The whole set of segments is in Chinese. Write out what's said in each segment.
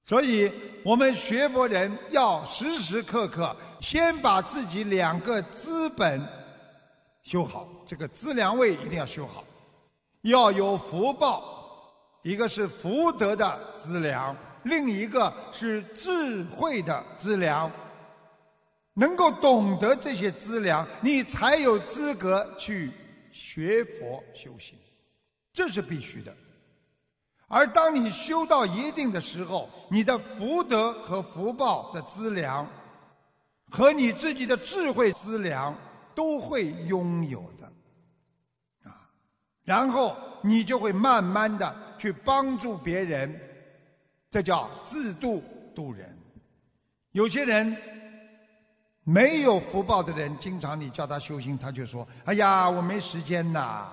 所以我们学佛人要时时刻刻先把自己两个资本修好，这个资粮位一定要修好，要有福报，一个是福德的资粮，另一个是智慧的资粮。能够懂得这些资粮，你才有资格去学佛修行，这是必须的。而当你修到一定的时候，你的福德和福报的资粮和你自己的智慧资粮都会拥有的然后你就会慢慢的去帮助别人，这叫自度度人。有些人没有福报的人，经常你叫他修行，他就说：哎呀，我没时间呐，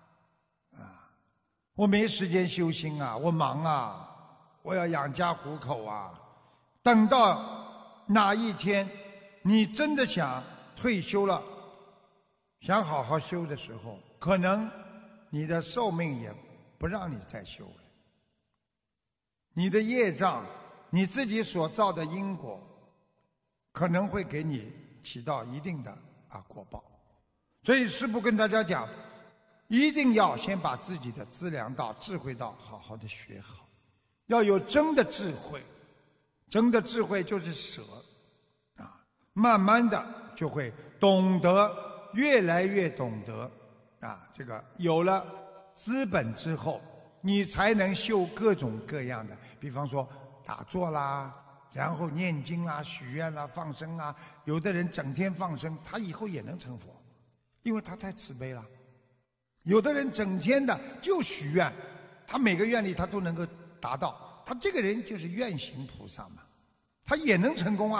我没时间修心啊，我忙啊，我要养家糊口啊。等到哪一天你真的想退休了，想好好修的时候，可能你的寿命也不让你再修了。你的业障，你自己所造的因果，可能会给你起到一定的果报。所以师父跟大家讲，一定要先把自己的资粮道、智慧道好好的学好，要有真的智慧。真的智慧就是舍慢慢的就会懂得，越来越懂得这个有了资本之后，你才能修各种各样的，比方说打坐啦，然后念经啦、许愿啦、放生啊。有的人整天放生，他以后也能成佛，因为他太慈悲了。有的人整天的就许愿，他每个愿力他都能够达到，他这个人就是愿行菩萨嘛，他也能成功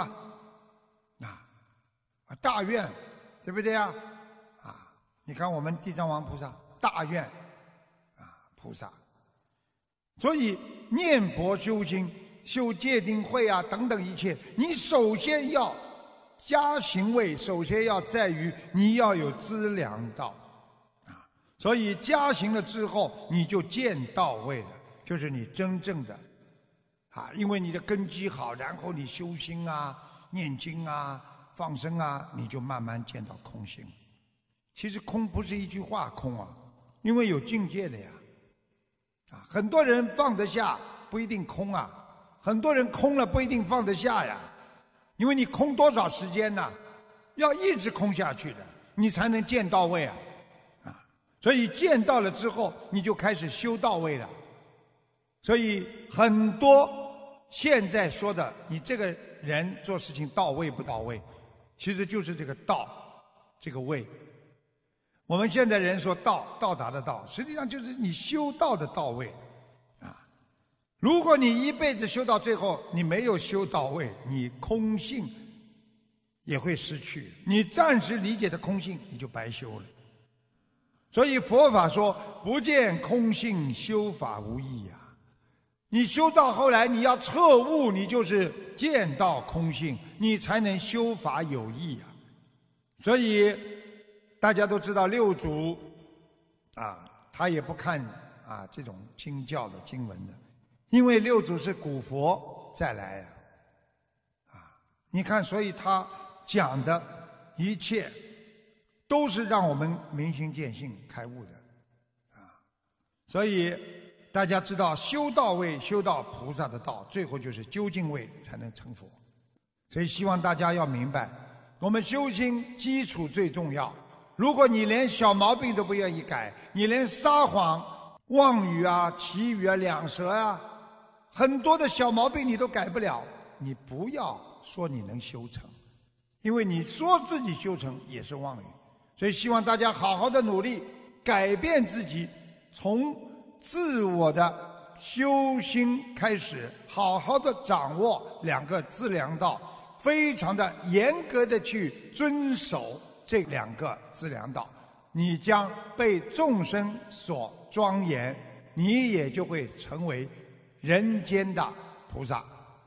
大愿，对不对啊？你看我们地藏王菩萨大愿菩萨，所以念佛修心、修戒定慧等等一切，你首先要加行位，首先要在于你要有资粮道所以加行了之后，你就见到位了，就是你真正的因为你的根基好，然后你修心念经放生你就慢慢见到空性。其实空不是一句话空因为有境界的呀很多人放得下不一定空很多人空了不一定放得下呀。因为你空多少时间呢？要一直空下去的，你才能见到位所以见到了之后，你就开始修到位了。所以很多现在说的你这个人做事情到位不到位，其实就是这个道，这个位。我们现在人说到达的道，实际上就是你修道的到位如果你一辈子修到最后，你没有修到位，你空性也会失去，你暂时理解的空性你就白修了。所以佛法说不见空性修法无益你修到后来你要彻悟，你就是见到空性，你才能修法有益所以大家都知道六祖他也不看这种经教的经文的，因为六祖是古佛再来你看，所以他讲的一切都是让我们明心见性开悟的所以大家知道修到位，修到菩萨的道，最后就是究竟位才能成佛。所以希望大家要明白，我们修心基础最重要。如果你连小毛病都不愿意改，你连撒谎、妄语绮语两舌很多的小毛病你都改不了，你不要说你能修成，因为你说自己修成也是妄语。所以希望大家好好的努力改变自己，从自我的修心开始，好好的掌握两个资粮道，非常的严格的去遵守这两个资粮道，你将被众生所庄严，你也就会成为人间的菩萨。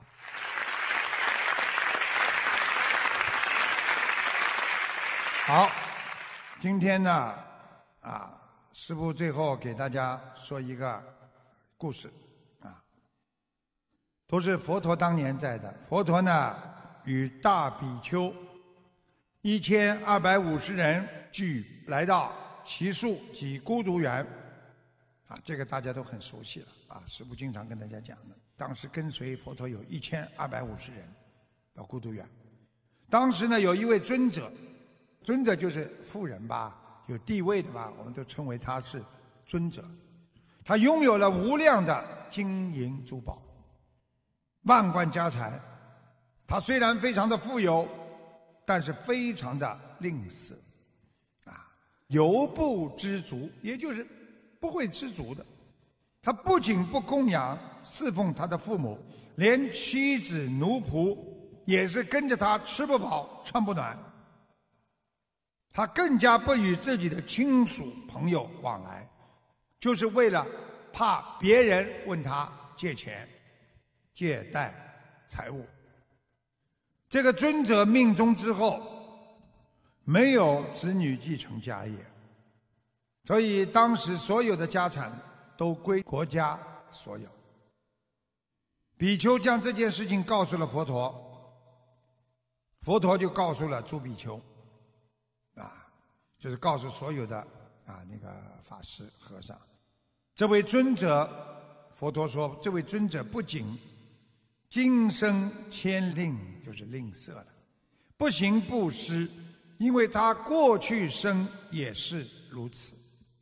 好，今天呢师父最后给大家说一个故事都是佛陀当年在的。佛陀呢，与大比丘1250人俱来到祇树及孤独园，这个大家都很熟悉了师父经常跟大家讲的。当时跟随佛陀有1250人到孤独园。当时呢，有一位尊者，尊者就是富人吧，有地位的吧，我们都称为他是尊者。他拥有了无量的金银珠宝，万贯家财。他虽然非常的富有，但是非常的吝啬，犹不知足，也就是不会知足的。他不仅不供养侍奉他的父母，连妻子奴仆也是跟着他吃不饱穿不暖。他更加不与自己的亲属朋友往来，就是为了怕别人问他借钱借贷财物。这个尊者命终之后没有子女继承家业，所以当时所有的家产都归国家所有。比丘将这件事情告诉了佛陀，佛陀就告诉了诸比丘，就是告诉所有的那个法师和尚。这位尊者，佛陀说，这位尊者不仅今生谦吝，就是吝啬了，不行布施，因为他过去生也是如此。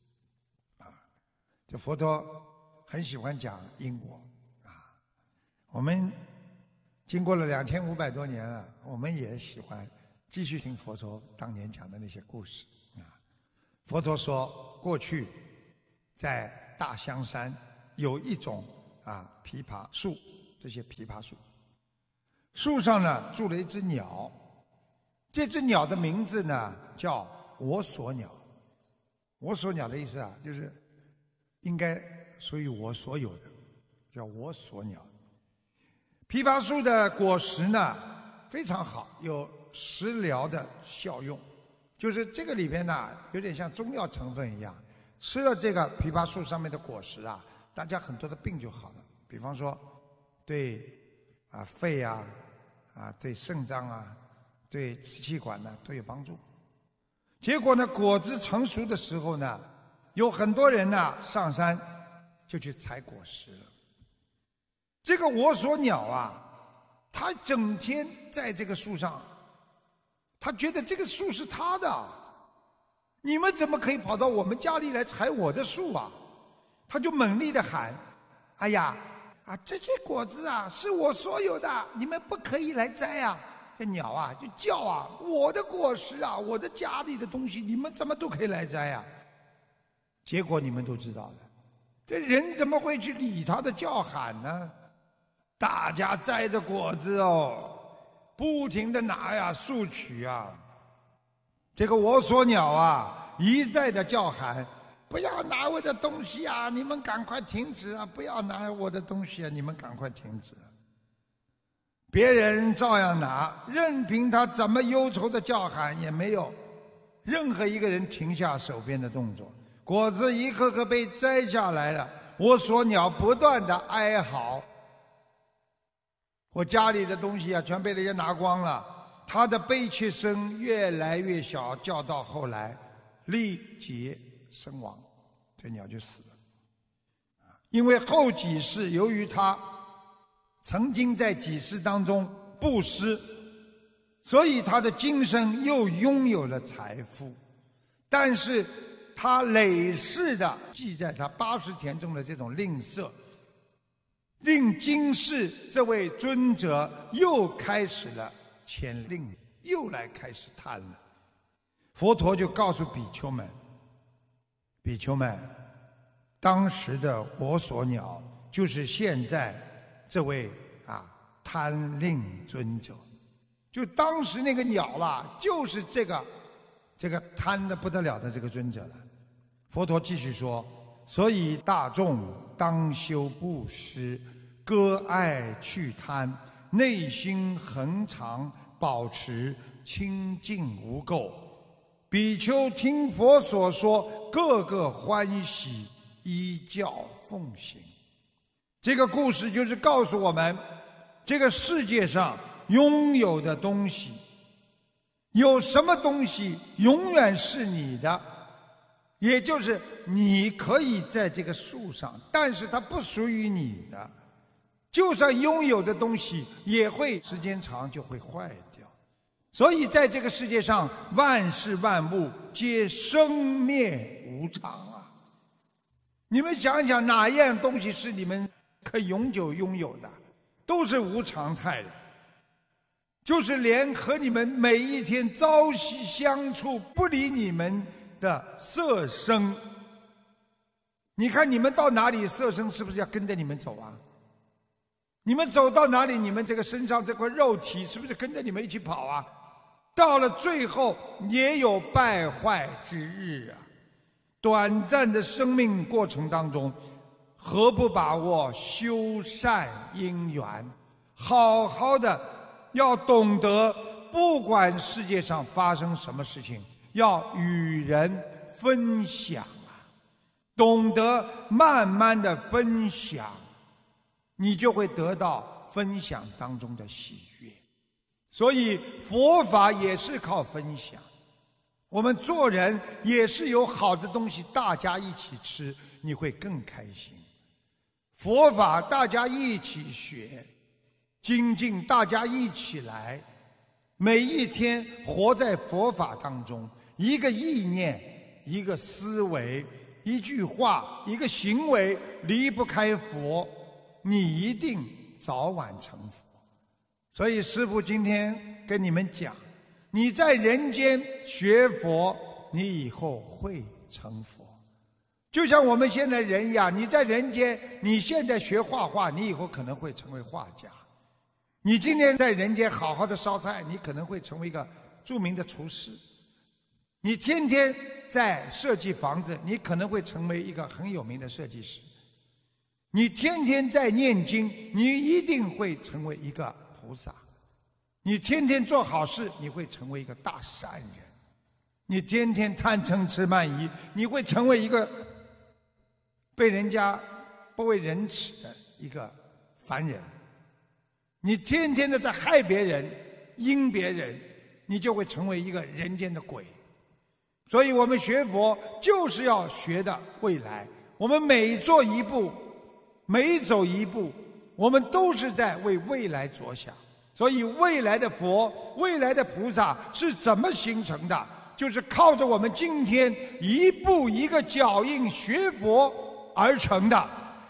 这佛陀很喜欢讲因果我们经过了2500多年了，我们也喜欢继续听佛陀当年讲的那些故事佛陀说，过去在大香山有一种枇杷树，这些枇杷树，树上呢住了一只鸟，这只鸟的名字呢叫我所鸟。我所鸟的意思就是应该属于我所有的，叫我所鸟。枇杷树的果实呢非常好，有食疗的效用，就是这个里边呢有点像中药成分一样，吃了这个枇杷树上面的果实大家很多的病就好了。比方说对肺对肾脏对支气管都有帮助。结果呢，果子成熟的时候呢，有很多人上山就去采果实了。这个我所鸟他整天在这个树上，他觉得这个树是他的，你们怎么可以跑到我们家里来采我的树他就猛力的喊，哎呀这些果子是我所有的，你们不可以来摘这鸟就叫我的果实我的家里的东西，你们怎么都可以来摘结果你们都知道了，这人怎么会去理他的叫喊呢？大家摘着果子不停的拿索取这个我所鸟一再的叫喊，不要拿我的东西你们赶快停止不要拿我的东西你们赶快停止。别人照样拿，任凭他怎么忧愁的叫喊，也没有任何一个人停下手边的动作。果子一颗颗被摘下来了，我所鸟不断的哀嚎，我家里的东西全被人家拿光了。他的悲切声越来越小，叫到后来力竭身亡，这鸟就死了。因为后几世由于他曾经在几世当中布施，所以他的今生又拥有了财富，但是他累世的记在他80田中的这种吝啬，令今世这位尊者又开始了谦吝，又来开始贪了。佛陀就告诉比丘们，比丘们，当时的我所鸟就是现在这位贪吝尊者，就当时那个鸟就是这个贪得不得了的这个尊者了。佛陀继续说，所以大众当修布施，割爱去贪，内心恒常保持清净无垢。比丘听佛所说，个个欢喜，依教奉行。这个故事就是告诉我们， 这个世界上拥有的东西，有什么东西永远是你的？也就是你可以在这个树上，但是它不属于你的。就算拥有的东西，也会时间长就会坏掉。所以在这个世界上，万事万物皆生灭无常啊！你们想想，哪一样东西是你们可以永久拥有的？都是无常态的。就是连和你们每一天朝夕相处、不理你们的色身，你看你们到哪里，色身是不是要跟着你们走啊？你们走到哪里，你们这个身上这块肉体是不是跟着你们一起跑啊？到了最后也有败坏之日啊！短暂的生命过程当中，何不把握修善因缘，好好的要懂得，不管世界上发生什么事情，要与人分享啊！懂得慢慢的分享，你就会得到分享当中的喜悦。所以佛法也是靠分享，我们做人也是有好的东西大家一起吃，你会更开心。佛法大家一起学，精进大家一起来，每一天活在佛法当中，一个意念，一个思维，一句话，一个行为离不开佛，你一定早晚成佛。所以师父今天跟你们讲，你在人间学佛，你以后会成佛。就像我们现在人一样，你在人间，你现在学画画，你以后可能会成为画家。你今天在人间好好的烧菜，你可能会成为一个著名的厨师。你天天在设计房子，你可能会成为一个很有名的设计师。你天天在念经，你一定会成为一个菩萨。你天天做好事，你会成为一个大善人。你天天贪嗔痴慢疑，你会成为一个被人家不为人耻的一个凡人。你天天的在害别人、阴别人，你就会成为一个人间的鬼。所以我们学佛就是要学的未来，我们每做一步，每走一步，我们都是在为未来着想。所以未来的佛、未来的菩萨是怎么形成的？就是靠着我们今天一步一个脚印学佛而成的。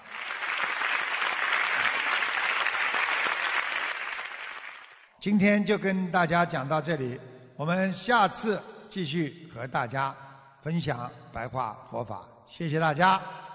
今天就跟大家讲到这里，我们下次继续和大家分享白话佛法。谢谢大家。